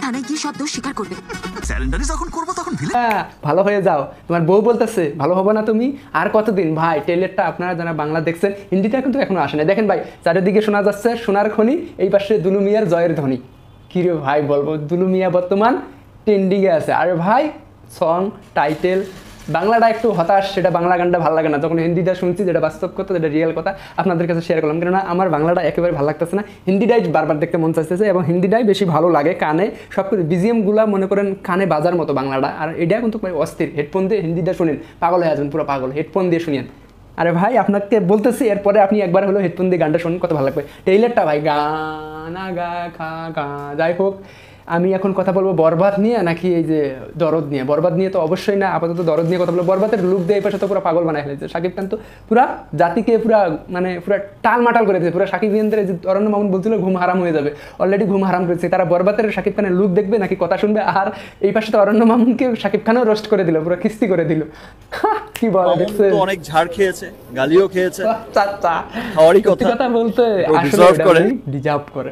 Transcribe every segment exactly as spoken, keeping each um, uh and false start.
থানায় গিয়ে সব দোষ স্বীকার করবে। স্যালেন্ডারি যখন করবো তখন ভিলেন। হ্যাঁ ভালো হয়ে যাও, তোমার বউ বলতেছে ভালো হবে না তুমি আর কতদিন। ভাই টেলেরটা আপনারা যারা বাংলা দেখছেন, হিন্দিটা কিন্তু এখনো আসে না। দেখেন ভাই চারিদিকে শোনা যাচ্ছে সোনার খনি, এই পাশে দুলু মিয়ার জয়ের ধ্বনি। কী রে ভাই বলবো, দুলু মিয়া বর্তমান ট্রেন্ডিংয়ে আছে। আরে ভাই সং টাইটেল বাংলাটা একটু হতাশ, সেটা বাংলা গানটা ভালো লাগে না। যখন হিন্দিটা শুনছি যেটা বাস্তব কথা, যেটা রিয়েল কথা আপনাদের কাছে শেয়ার করলাম, কেননা আমার বাংলাটা একেবারে ভালো লাগতেছে না, হিন্দিটাই বারবার দেখতে মন চাইতেছে এবং হিন্দিটাই বেশি ভালো লাগে। কানে সব কিছু বিজিএমগুলো মনে করেন কানে বাজার মতো বাংলাটা, আর এটা কিন্তু অস্থির। হেডফোন দিয়ে হিন্দিটা শুনেন পাগল হয়ে যাবেন, পুরো পাগল। হেডফোন দিয়ে শুনেন। আরে ভাই আপনাকে বলতেছি এরপরে আপনি একবার হলো হেডফোন দিয়ে গানটা শুনুন, কত ভালো লাগবে। টেইলারটা ভাই গানা গা খা গা। যাই হোক আমি এখন কথা বলবো বরবাদ নিয়ে নাকি এই যে দরদ নিয়ে। বরবাদ নিয়ে তো অবশ্যই না, আপাতত দরদ নিয়ে কথা বলবো। বরবাদের লুক দিয়ে এই পাশে তো পুরো পাগল বানায় ফেলেছে শাকিব খান, তো পুরা জাতিকে পুরা মানে পুরা টালমাটাল করে দিয়েছে। পুরো শাকিব খানদের যে অরণ্য মামুন বলছিল ঘুম হারাম হয়ে যাবে, অলরেডি ঘুম হারাম করেছে তারা। বরবাদের শাকিব খানের লুক দেখবে নাকি কথা শুনবে। আর এই পাশে তো অরণ্য মামুনকে শাকিব খানও রোস্ট করে দিল, পুরো কিস্তি করে দিল। কি বলে দেখছে, অনেক ঝাড় খেয়েছে, গালিও খেয়েছে। চাচা খাওয়ারই কথা কথা বলতে আসলে ডিজার্ভ করে।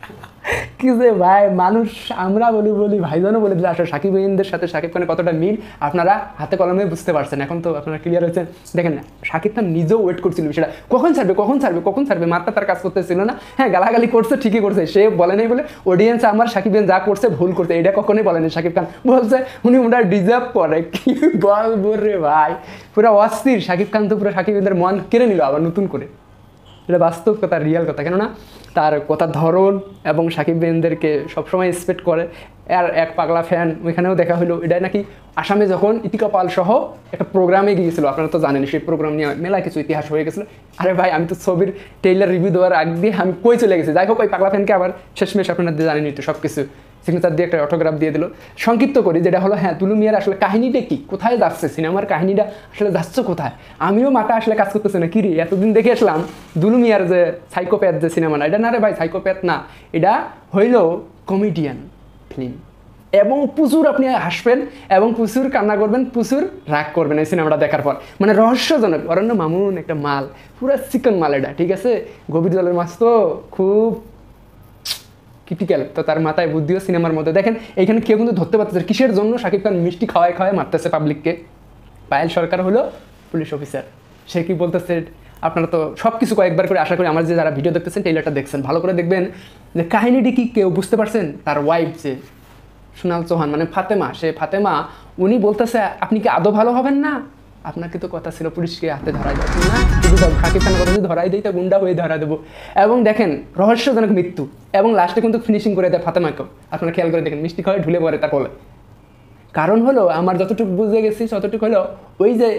কি যে ভাই মানুষ, আমরা বলি বলি ভাইজানও বলে দিলে আসলে শাকিব খানদের সাথে শাকিব খানের কতটা মিল আপনারা হাতে কলমে বুঝতে পারছেন। এখন তো আপনারা ক্লিয়ার হয়েছেন। দেখেন না শাকিব খান নিজেও ওয়েট করছিল সেটা কখন ছাড়বে কখন ছাড়বে কখন ছাড়বে, মাত্রা তার কাজ করতেছিল না। হ্যাঁ গালাগালি করছে ঠিকই করছে, সে বলে নাই বলে অডিয়েন্স আমার শাকিব খান যা করছে ভুল করছে এটা কখনোই বলেনি। শাকিব খান বলছে উনি ওটা ডিজার্ভ করে। কি বলবো রে ভাই, পুরো অস্থির। শাকিব খান তো পুরো শাকিব খানদের মন কেড়ে নিল আবার নতুন করে। এটা বাস্তব কথা, রিয়াল কথা। কেননা তার কথার ধরন এবং শাকিব খানদেরকে সবসময় এক্সপেক্ট করে। আর এক পাগলা ফ্যান ওইখানেও দেখা হলো। এটা নাকি আসামে যখন ইতিকা পাল সহ একটা প্রোগ্রামে গিয়েছিল, আপনারা তো জানেন, সেই প্রোগ্রাম নিয়ে মেলা কিছু ইতিহাস হয়ে গেছিলো। আরে ভাই আমি তো ছবির ট্রেইলার রিভিউ দেওয়ার আগ দিয়ে আমি কই চলে গেছি। যাই হোক ওই পাগলা ফ্যানকে আবার শেষমেশ আপনাদের জানেনি তো সব কিছু সিগনেচার দিয়ে একটা অটোগ্রাফ দিয়ে দিল। সংক্ষিপ্ত করি যেটা হলো, হ্যাঁ দুলু মিয়ার আসলে কাহিনীটা কি, কোথায় যাচ্ছে সিনেমার কাহিনীটা, আসলে যাচ্ছে কোথায়। আমিও মাথা আসলে কাজ করতেছে না। কি রে এতদিন দেখে আসলাম দুলু মিয়ার যে সাইকোপ্যাথ যে সিনেমাটা, এটা না রে ভাই সাইকোপ্যাথ না, এটা হইল কমেডিয়ান ফিল্ম। এবং প্রচুর আপনি হাসবেন এবং প্রচুর কান্না করবেন, প্রচুর রাগ করবেন এই সিনেমাটা দেখার পর। মানে রহস্যজনক। অরণ্য মামুন একটা মাল, পুরো চিকন মাল এটা, ঠিক আছে। গভীর জলের মাছ তো খুব ক্রিটিক্যাল, তো তার মাথায় বুদ্ধিও সিনেমার মধ্যে। দেখেন এইখানে কেউ কিন্তু ধরতে পারতেছে কিসের জন্য শাকিব খান মিষ্টি খাওয়ায় খাওয়ায় মারতেছে পাবলিককে। পায়েল সরকার হলো পুলিশ অফিসার, সে কি বলতেছে আপনারা তো সব কিছু কয়েকবার করে আশা করি আমার যে যারা ভিডিও দেখতেছেন ট্রেইলারটা দেখছেন ভালো করে দেখবেন যে কাহিনীটি কি কেউ বুঝতে পারছেন। তার ওয়াইফ যে সোনাল চৌহান মানে ফাতেমা, সে ফাতেমা উনি বলতেছে আপনি কি আদৌ ভালো হবেন না, আপনাকে তো কথা ছিল পুলিশকে হাতে ধরা যাবে না, যদি শাকিব খানের কথা যদি ধরাই দিই তা গুন্ডা হয়ে ধরা দেবো। এবং দেখেন রহস্যজনক মৃত্যু এবং লাস্টে কিন্তু ফিনিশিং করে দেয় ফাতেমাকেও। আপনারা খেয়াল করে দেখেন মিষ্টি খাওয়ায় ঢুলে পড়ে তার কোলে। কারণ হলো আমার যতটুকু বুঝে গেছি ততটুকু হলো ওই যে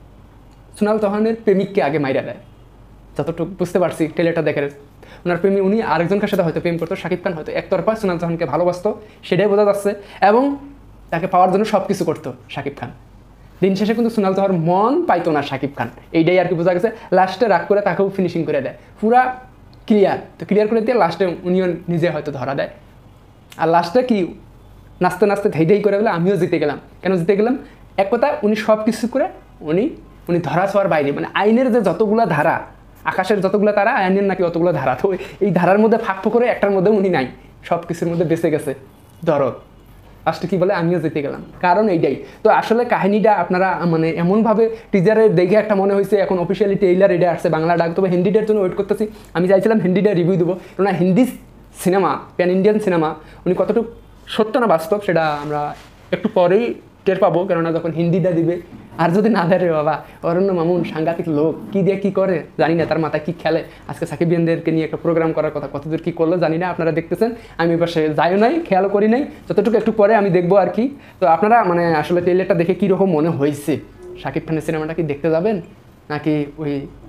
সোনাল চৌহানের প্রেমিককে আগে মাইরা দেয়, যতটুকু বুঝতে পারছি ট্রেলারটা দেখে। ওনার প্রেমী উনি আরেকজনকার সাথে হয়তো প্রেম করতো, শাকিব খান হয়তো একতরফা সোনাল চৌহানকে ভালোবাসতো সেটাই বোঝা যাচ্ছে। এবং তাকে পাওয়ার জন্য সব কিছু করতো শাকিব খান। দিন শেষে কিন্তু সোনাল চৌহান মন পাইতো না শাকিব খান, এইটাই আর কি বোঝা গেছে। লাস্টে রাগ করে তাকেও ফিনিশিং করে দেয়, পুরা ক্লিয়ার। তো ক্লিয়ার করে দিয়ে লাস্টে উনিও নিজে হয়তো ধরা দেয়। আর লাস্টে কি নাচতে নাচতে ধেই ধেই করে গেলে আমিও জিতে গেলাম। কেন জিতে গেলাম, এক কথা উনি সব কিছু করে উনি উনি ধরা ছোঁয়ার বাইরে। মানে আইনের যে যতগুলো ধারা, আকাশের যতগুলো তারা, আইনের নাকি অতগুলো ধারা, তো এই ধারার মধ্যে ফাঁক করে একটার মধ্যে উনি নাই, সব কিছুর মধ্যে বেঁচে গেছে দরদ। লাস্টে কি বলে আমিও জিতে গেলাম, কারণ এইটাই। তো আসলে কাহিনীটা আপনারা মানে এমনভাবে টিজারে দেখে একটা মনে হয়েছে এখন অফিসিয়ালি ট্রেইলার এটা আসছে বাংলা ডাক, তবে হিন্দিটার জন্য ওয়েট করতেছি। আমি চাইছিলাম হিন্দিটা রিভিউ দেবো, কেননা Hindi cinema pan Indian cinema উনি কতটুকু সত্য না বাস্তব সেটা আমরা একটু পরেই টের পাবো, কেননা যখন হিন্দিটা দিবে। আর যদি না দেয় রে বাবা, অরণ্য মামুন সাংঘাতিক লোক, কী দিয়ে কী করে জানি না, তার মাথায় কী খেলে। আজকে সাকিব খানদেরকে নিয়ে একটা প্রোগ্রাম করার কথা, কতদূর কী করলো জানি না, আপনারা দেখতেছেন। আমি পাশে যাইও নাই, খেয়াল করি নাই, যতটুকু একটু পরে আমি দেখবো আর কি। তো আপনারা মানে আসলে ট্রেইলারটা দেখে কীরকম মনে হয়েছে, সাকিব খানের সিনেমাটা কি দেখতে যাবেন নাকি ওই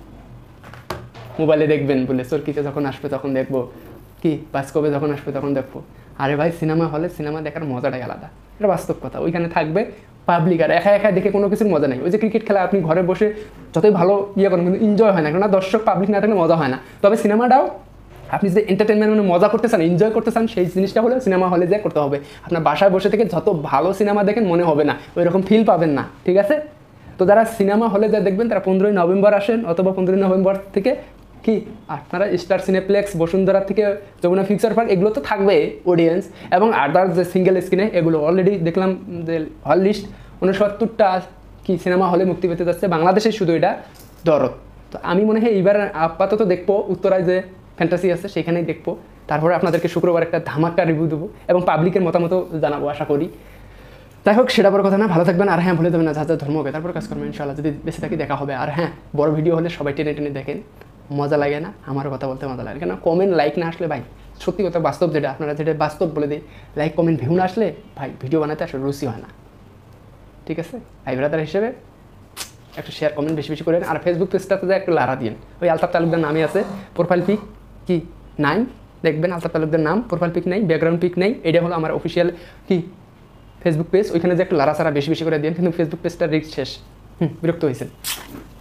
মোবাইলে দেখবেন বলে চরকিতে যখন আসবে তখন দেখবো, কি বাস্তবে যখন আসবে তখন দেখবো। আরে ভাই সিনেমা হলে সিনেমা দেখার মজাটাই আলাদা, এটা বাস্তব কথা। ওইখানে থাকবে পাবলিক, আর একা একা দেখে কোনো কিছুর মজা নেই। ওই যে ক্রিকেট খেলা আপনি ঘরে বসে যতই ভালো ইয়ে করেন কিন্তু এনজয় হয় না, কেননা দর্শক পাবলিক না থাকলে মজা হয় না। তবে সিনেমাটাও আপনি যে এন্টারটেনমেন্ট মানে মজা করতে চান, এনজয় করতে চান, সেই জিনিসটা হলে সিনেমা হলে যা করতে হবে। আপনার বাসায় বসে থেকে যত ভালো সিনেমা দেখেন মনে হবে না, ওই রকম ফিল পাবেন না, ঠিক আছে। তো যারা সিনেমা হলে যা দেখবেন তারা পনেরোই নভেম্বর আসেন, অথবা পনেরোই নভেম্বর থেকে কি আপনারা স্টার সিনেপ্লেক্স বসুন্ধরা থেকে যমুনা ফিউচার পার্ক এগুলো তো থাকবে অডিয়েন্স, এবং আদার যে সিঙ্গেল স্ক্রিনে এগুলো অলরেডি দেখলাম যে হল লিস্ট উনসত্তরটা কি সিনেমা হলে মুক্তি পেতে যাচ্ছে বাংলাদেশে, শুধু এটা দরদ। তো আমি মনে হয় এইবার আপাতত দেখবো উত্তরায় যে ফ্যান্টাসি আছে সেখানেই দেখবো, তারপরে আপনাদেরকে শুক্রবার একটা ধামাকা রিভিউ দেবো এবং পাবলিকের মতামতও জানাবো আশা করি। যাই হোক, সেটা বড় কথা না, ভালো থাকবেন। আর হ্যাঁ, ভুলে দেবেন না যা যা ধর্ম হবে তারপর কাজ করবেন ইনশাআল্লাহ, যদি বেঁচে থাকি দেখা হবে। আর হ্যাঁ, বড় ভিডিও হলে সবাই টেনে টেনে দেখেন, মজা লাগে না? আমারও কথা বলতে মজা লাগে, কেন কমেন্ট লাইক না আসলে ভাই, সত্যি কথা বাস্তব যেটা আপনারা যেটা বাস্তব বলে দিই, লাইক কমেন্ট ভিউ না আসলে ভাই ভিডিও বানাতে আসলে রুচি হয় না। ঠিক আছে, ভাই ব্রাদার হিসেবে একটু শেয়ার কমেন্ট বেশি বেশি করেন। আর ফেসবুক পেজটাতে একটু লারা দিন, ওই আলতাফ তালুকদার নামই আছে, প্রোফাইল পিক কি নাই দেখবেন, আলতাফ তালুকদার নাম, প্রোফাইল পিক নেই, ব্যাকগ্রাউন্ড পিক নেই, এটা হলো আমার অফিসিয়াল কি ফেসবুক পেজ। ওইখানে যে একটু লারা সারা বেশি বেশি করে দিন, কিন্তু ফেসবুক পেজটা রিস্ক শেষ, হুম বিরক্ত হয়েছেন।